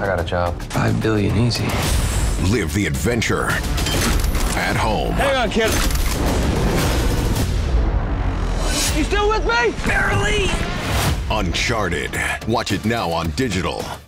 I got a job. 5 billion easy. Live the adventure at home. Hang on, kid. You still with me? Barely! Uncharted. Watch it now on digital.